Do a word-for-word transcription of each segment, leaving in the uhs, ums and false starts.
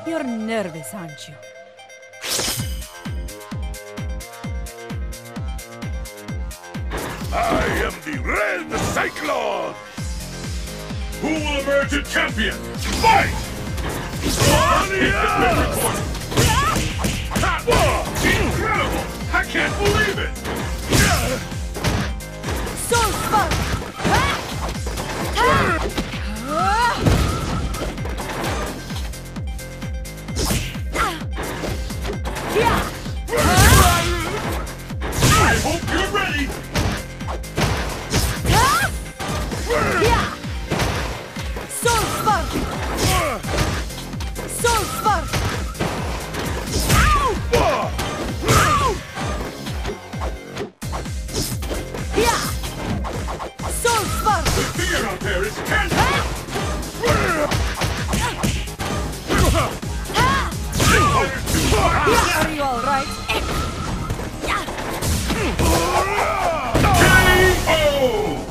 You're nervous, aren't you? I am the Red Cyclone! Who will emerge a champion? Fight! Sonya! Incredible! I can't believe it! Soul Spark! I hope you're ready! Soul Spark! Soul Spark! Soul Spark! The fear out there is tangible! Are you all right? K O!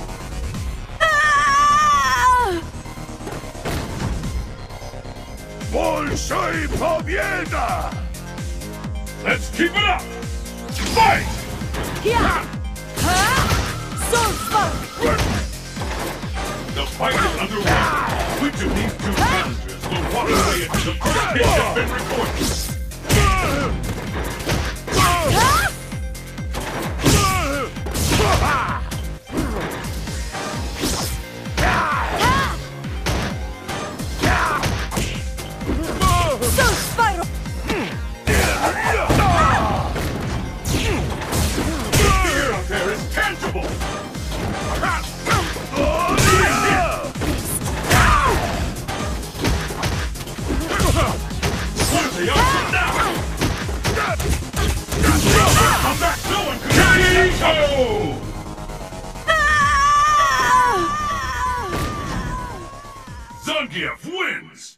Большой победа! Let's keep it up! Fight! Soul Spark! The fight is underway. Which of these two challengers will walk away into the first hit that's been recorded? Soul Spiral! The fear out there is tangible! What are they up to now? Come back! No one can K O! Zangief wins!